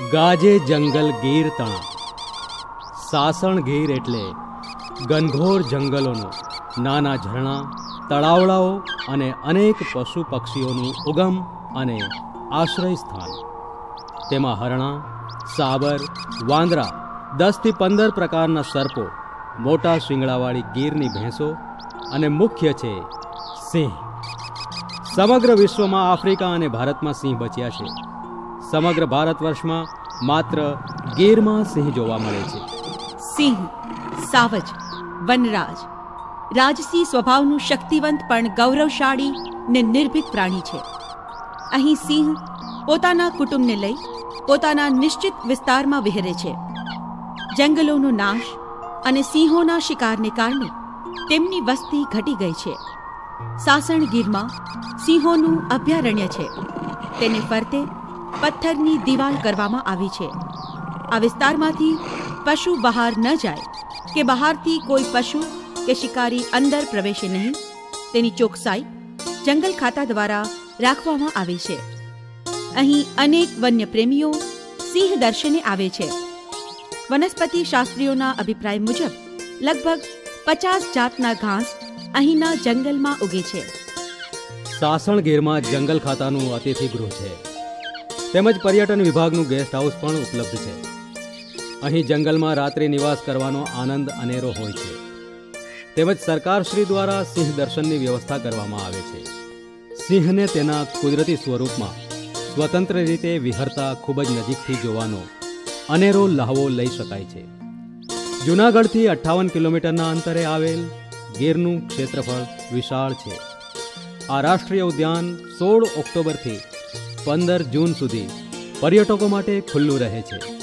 ગાજે જંગલ ગીર તણા. સાસણ ગીર એટલે ઘનઘોર જંગલોનો, નાના ઝરણા, તળાવડાઓ અને અનેક પશુ પક્ષીઓનું ઉગમ અને આશ્રય સ્થાન. તેમાં હરણા, સાબર, વાંદરા, 10 થી 15 પ્રકારના સર્પો, મોટા શિંગડાવાળી ગીરની ભેંસો અને મુખ્ય છે સિંહ. સમગ્ર વિશ્વમાં આફ્રિકા અને ભારતમાં સિંહ બચ્યા છે. સમગ્ર ભારત વર્ષમાં માત્ર ગીરમાં સિંહ જોવા મળે છે. સિંહ સાવજ, વનરાજ, રાજસી સ્વભાવનું શક્તિવંત પણ ગૌરવશાળી ને નિર્ભીક પ્રાણી છે. અહીં સિંહ પોતાના કુટુંબને લઈ પોતાના નિશ્ચિત વિસ્તારમાં વિહરે છે. જંગલોનો નાશ અને સિંહોના શિકારને કારણે તેમની વસ્તી ઘટી ગઈ છે. સાસણ ગીરમાં સિંહોનું અભયારણ્ય છે. તેને ફરતે પથ્થરની દિવાલ કરવામાં આવી છે. આ વિસ્તારમાંથી પશુ બહાર ન જાય કે બહારથી કોઈ પશુ કે શિકારી અંદર પ્રવેશે નહીં, તેની ચોકસાઈ જંગલ ખાતા દ્વારા રાખવામાં આવી છે. અહીં અનેક વન્ય પ્રેમીઓ સિંહ દર્શને આવે છે. વનસ્પતિ શાસ્ત્રીઓના અભિપ્રાય મુજબ લગભગ 50 જાતના ઘાસ અહીંના જંગલમાં ઉગે છે. સાસણ ગીરમાં જંગલ ખાતાનું અતિથિ ગૃહ છે, તેમજ પર્યટન વિભાગનું ગેસ્ટ હાઉસ પણ ઉપલબ્ધ છે. અહીં જંગલમાં રાત્રિ નિવાસ કરવાનો આનંદ અનેરો હોય છે. તેમજ સરકારશ્રી દ્વારા સિંહ દર્શનની વ્યવસ્થા કરવામાં આવે છે. સિંહને તેના કુદરતી સ્વરૂપમાં સ્વતંત્ર રીતે વિહરતા ખૂબ જ નજીકથી જોવાનો અનેરો લહાવો લઈ શકાય છે. જૂનાગઢથી 58 કિલોમીટરના અંતરે આવેલ ગીરનું ક્ષેત્રફળ વિશાળ છે. આ રાષ્ટ્રીય ઉદ્યાન 16 ઓક્ટોબરથી 15 જૂન સુધી પર્યટકો માટે ખુલ્લું રહે છે.